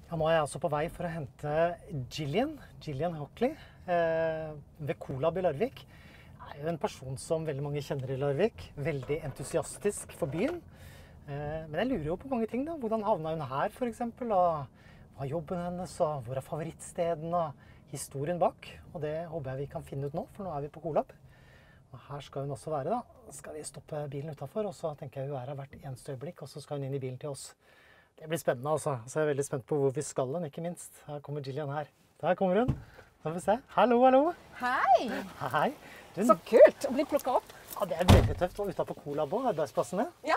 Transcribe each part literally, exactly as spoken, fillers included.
Ja, nå er jeg altså på vei for å hente Gillian, Gillian Hockley, eh, ved Colab i Larvik. Er jo en person som veldig mange kjenner i Larvik. Veldig entusiastisk for byen. Eh, men jeg lurer jo på mange ting da. Hvordan havna hun her, for eksempel? Og hva er jobben hennes, og hvor er favorittstedene, og historien bak? Og det håper jeg vi kan finne ut nå, for nå er vi på Colab. Og her skal hun også være da. Skal vi stoppe bilen utenfor, og så tenker jeg hun er her hvert eneste øyeblikk, og så skal hun inn i bilen til oss. Det blir spennende, altså. Så jeg er veldig spent på hvor vi skal den, ikke minst. Her kommer Gillian her. Der kommer hun. Da får vi se. Hallo, hallo. Hei! Hei. Du, Så kult å bli plukket opp. ja, det er veldig tøft å utenfor Colab og arbeidsplassene. Ja.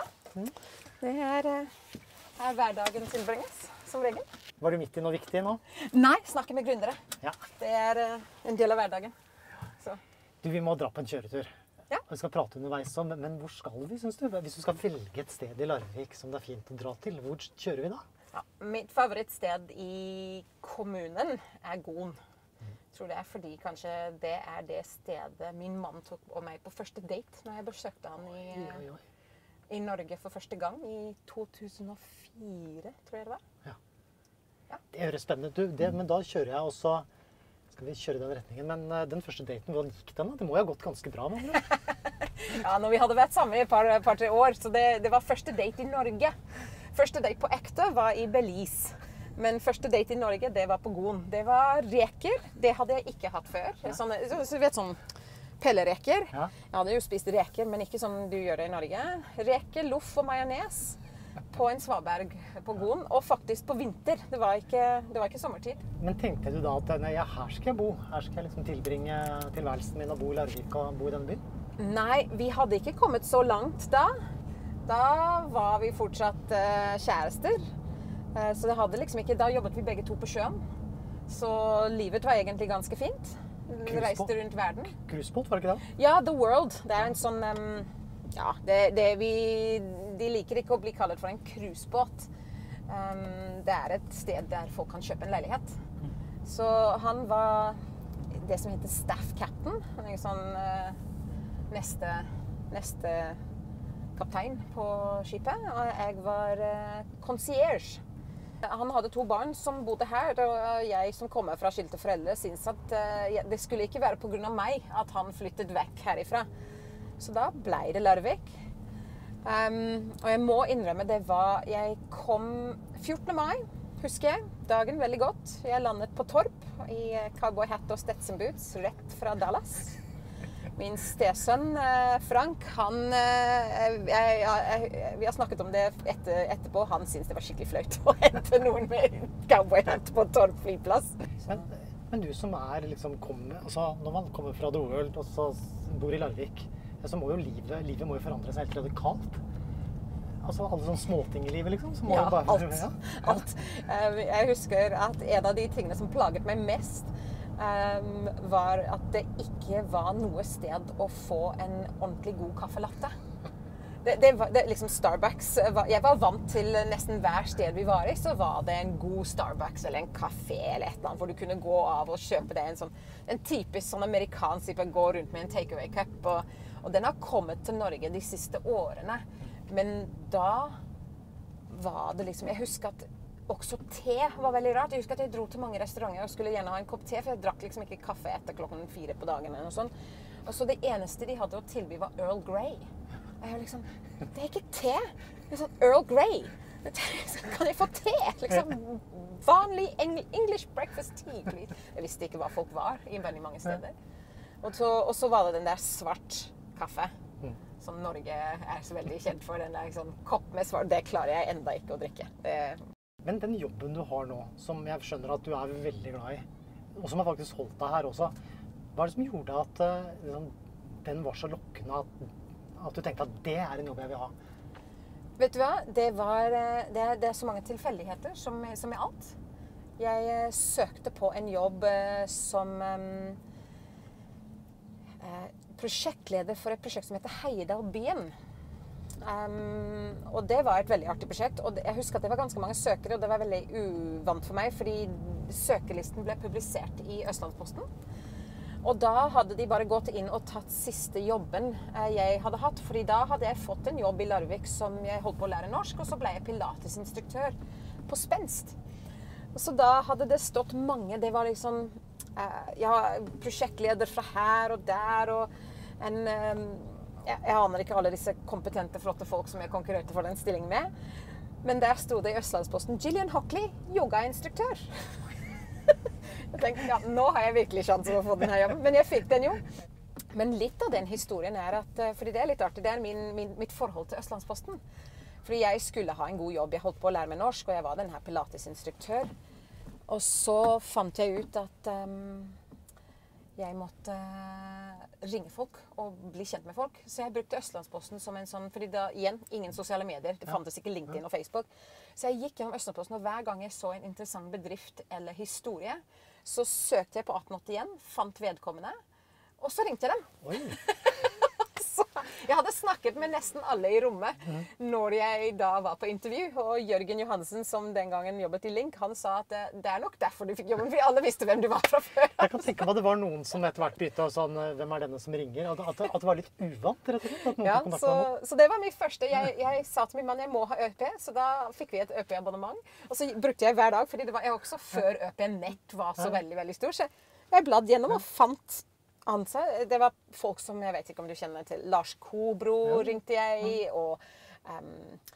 Det er eh, her hverdagen tilbringes, som regel. Var du midt i noe viktig nå? Nei, snakke med gründere. Ja. Det er eh, en del av hverdagen. Så. Du, vi må dra på en kjøretur. Ja. Vi skal prate underveis om, men hvor skal vi, synes du? Hvis du skal velge et sted i Larvik som det er fint å dra til, hvor kjører vi da? Ja, mitt favorittsted i kommunen er Gon. Jeg tror det er fordi kanskje det er det stedet min mann tok og meg på første date når jeg besøkte han i, Oi, oi, oi. i Norge for første gang i to tusen og fire, tror jeg det var. Ja. Ja. Det høres spennende ut. Du, det, men da kjører jeg også. Skal vi kjøre i den retningen? Men uh, den første daten, hvordan gikk den da? Det må jo ha gått ganske bra, med andre. Ja, når vi hadde vært sammen i et par, par tre år, så det, det var første date i Norge. Første date på ekte var i Belize. Men første date i Norge, det var på Gon. Det var reker. Det hadde jeg ikke hatt før. Sånne, så, så du vet sånn pellereker. Ja. Jeg hadde jo spist reker, men ikke som du gjør det i Norge. Reker, loff og majones på en svaberg på Gon, og faktisk på vinter. Det var ikke, det var ikke sommertid. Men tenkte du da at nei, ja, her skal jeg bo? Her skal jeg liksom tilbringe tilværelsen min og bo i Larvik og bo i denne byen? Nei, vi hadde ikke kommet så langt da. Da var vi fortsatt uh, kjærester. Uh, så det hadde liksom ikke, da jobbet vi begge to på sjøen. Så livet var egentlig ganske fint. Vi reiste rundt verden. Cruisebåt, var det ikke det? Ja, The World. Det er en sånn, um, ja, det, det vi, de liker ikke å bli kallet for en cruisebåt. Um, det er et sted der folk kan kjøpe en leilighet. Så han var det som heter staff captain. Han er sånn uh, neste, neste kaptein på skipet, og jeg var uh, concierge. Han hadde to barn som bodde her, og jeg som kommer fra skilte foreldre syntes at uh, det skulle ikke være på grunn av meg at han flyttet vekk herifra. Så da ble det Larvik. Um, og jeg må innrømme, det var, jeg kom fjortende mai, husker jeg, dagen veldig godt. Jeg landet på Torp i cowboyhatt og Stetson boots, rett fra Dallas. Min stesønn, Frank, han, jeg, jeg, jeg, vi har snakket om det etter, etterpå, han syntes det var skikkelig fløyt å hente noen med cowboyhatt på Torp flyplass. Men, men du som er liksom, kommer, altså, når man kommer fra The World og så bor i Larvik, ja, så må jo livet, livet må jo forandre seg helt radikalt. Altså alle sånne småting i livet, liksom? Så må Ja, jo bare, alt. Ja. alt. Jeg husker at en av de tingene som plaget meg mest, Um, var at det ikke var noe sted å få en ordentlig god kaffelatte. Det, det var, det, liksom Starbucks, var, jeg var vant til nesten hver sted vi var i, så var det en god Starbucks eller en kafé eller et eller annet, hvor du kunne gå av og kjøpe det. En, sånn, en typisk sånn amerikansk type, gå rundt med en takeaway-cup. Og, og den har kommet til Norge de siste årene. Men da var det liksom, jeg husker at også te var veldig rart. Jeg husker at jeg dro til mange restauranter og skulle gjerne ha en kopp te, for jeg drakk liksom ikke kaffe etter klokken fire på dagen eller noe sånt. Og så det eneste de hadde å tilby var Earl Grey. Og jeg var liksom, det er ikke te. Det er sånn Earl Grey. Kan jeg få te? Liksom, vanlig English breakfast tea, please. Jeg visste ikke hva folk var i veldig mange steder. Og så, og så var det den der svart kaffe, som Norge er så veldig kjent for. Den der sånn kopp med svart, det klarer jeg enda ikke å drikke. Det Men den jobben du har nå, som jeg skjønner at du er veldig glad i, og som har faktisk holdt deg her også, hva er det som gjorde at uh, den var så lokkende at, at du tenkte at det er en jobb jeg vil ha? Vet du hva? Det, var, det, er, det er så mange tilfeldigheter som, som i alt. Jeg uh, søkte på en jobb uh, som um, uh, prosjektleder for et prosjekt som heter Heiedalbyen. Um, og det var et veldig artig prosjekt, og jeg husker at det var ganske mange søkere, og det var veldig uvant for meg, fordi søkerlisten ble publisert i Østlandsposten. Og da hadde de bare gått inn og tatt siste jobben jeg hadde hatt, fordi da hadde jeg fått en jobb i Larvik som jeg holdt på å lære norsk, og så ble jeg pilatesinstruktør på Spenst. Så da hadde det stått mange, det var liksom, eh, ja, prosjektleder fra her og der, og en, eh, jeg, jeg aner ikke alle disse kompetente, flotte folk som jeg konkurrerte for den stillingen med. Men der stod det i Østlandsposten, Gillian Hockley, yogainstruktør. Jeg tenkte, ja, nå har jeg virkelig sjansen å få denne jobben, men jeg fikk den jo. Men litt av den historien er at, fordi det er litt artig, det er min, min, mitt forhold til Østlandsposten. Fordi jeg skulle ha en god jobb, jeg holdt på å lære meg norsk, og jeg var den her pilatesinstruktør. Og så fant jeg ut at um, jeg måtte ringe folk og bli kjent med folk. Så jeg brukte Østlandsposten som en sånn, fordi da, igjen, ingen sosiale medier, det fantes ikke LinkedIn og Facebook. Så jeg gikk gjennom Østlandsposten, og hver gang jeg så en interessant bedrift eller historie, så søkte jeg på atten åttien, fant vedkommende, og så ringte jeg dem. Oi. Så jeg hadde snakket med nesten alle i rommet når jeg da var på intervju, og Jørgen Johansen, som den gangen jobbet i Link, han sa at det, det er nok derfor du fikk jobben, fordi alle visste hvem du var fra før. Jeg kan tenke meg at det var noen som etter hvert begynte å sånn, hvem er denne som ringer? At, at, at det var litt uvant, rett og slett? At noen Ja, tok kontakt så, med noen. så det var mitt første. Jeg, jeg sa til min mann, jeg må ha ØP, så da fikk vi et ØP-abonnement. Og så brukte jeg hver dag, fordi det var jeg også før ØP-nett var så veldig, veldig stor. Så jeg bladde gjennom og fant ansatt. Det var folk som, jeg vet ikke om du kjenner til, Lars Kobro ringte jeg, og um,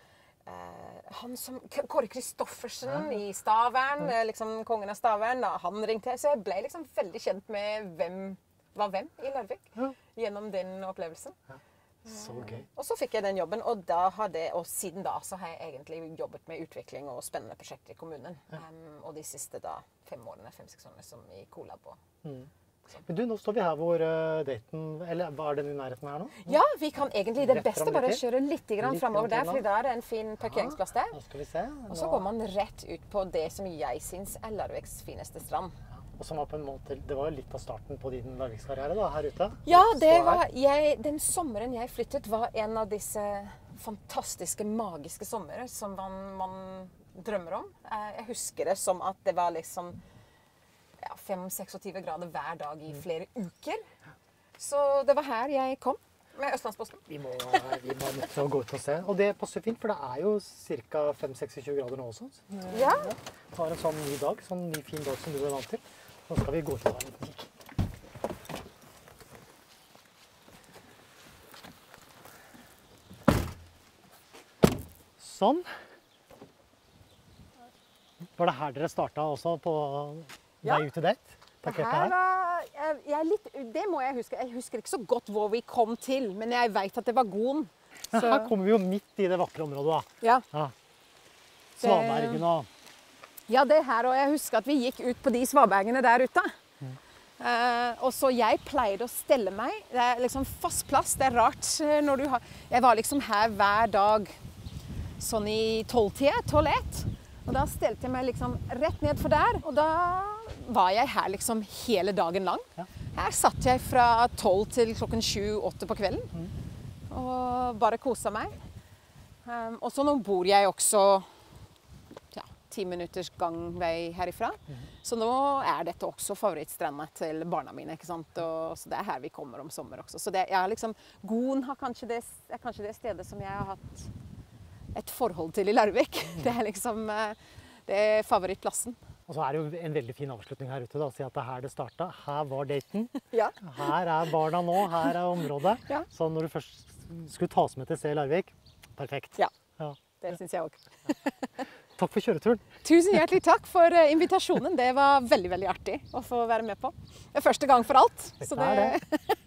uh, han som, Kåre Kristoffersen i Stavern, liksom kongen av Stavern, han ringte jeg. Så jeg ble liksom veldig kjent med hvem var hvem i Larvik, gjennom den opplevelsen. Så gøy. Og så fikk jeg den jobben, og, da hadde, og siden da så har jeg egentlig jobbet med utvikling og spennende prosjekter i kommunen. Um, og de siste da, fem årene, fem-seks årene som i Colab. Mm. Men du, nå står vi her hvor uh, daten, eller var den i nærheten her nå? Ja, vi kan egentlig det Rett beste fram bare litt til. kjøre litt grann Litt fremover grann der, til, fordi da er det en fin parkeringsplass der. Da skal vi se. Og så går man rett ut på det som jeg synes er Larviks fineste strand. Og som var på en måte, det var jo litt av starten på din Larvikskarriere da, her ute. Ja, det Så var, her. jeg, den sommeren jeg flyttet var en av disse fantastiske, magiske sommerer som man, man drømmer om. Jeg husker det som at det var liksom ja, fem-seksogtyve grader hver dag i flere uker. Så det var her jeg kom med Østlandsposten. Vi må, vi må nødt til å gå ut og se. Og det passer fint, for det er jo ca. fem-seksogtyve grader nå også. Ja. Det var en sånn ny dag, sånn ny fin dag som du er vant til. Nå skal vi gå ut og ta en liten kikk. Sånn. Var det her dere startet også på Ja. vei ut til date? Parkerte Her her? var, jeg, jeg er litt, det må jeg huske. Jeg husker ikke så godt hvor vi kom til, men jeg vet at det var Gon. Ja, her kommer vi jo midt i det vakre området da. Ja. Ja. Svabergen og... Ja, det her, og jeg husker at vi gikk ut på de svabergene der ute. Mm. Uh, og så jeg pleide å stelle meg. Det er liksom fast plass, det er rart når du har... Jeg var liksom her hver dag, sånn i tolv-tida, tolv-ett. Og da stelte jeg meg liksom rett ned for der, og da var jeg her liksom hele dagen lang. Ja. Her satt jeg fra tolv til klokken sju-åtte på kvelden, Mm. og bare koset meg. Um, og så nå bor jeg også ja, ti minutters gangvei herifra. Mm. Så nå er dette også favorittstranda til barna mine, ikke sant? Og, så det er her vi kommer om sommer også. Så det, jeg har liksom, Gon har kanskje det, er kanskje det stedet som jeg har hatt et forhold til i Larvik. Det er liksom det er favorittplassen. Og så er det jo en veldig fin avslutning her ute da, å si at det er her det startet. Her var daten. Ja. Her er barna nå, her er området. Ja. Så når du først skulle tas med til C Larvik, perfekt. Ja, Ja. det synes jeg også. Takk for kjøreturen. Tusen hjertelig takk for invitasjonen. Det var veldig, veldig artig å få være med på. Det er første gang for alt. Dette Så er det... det.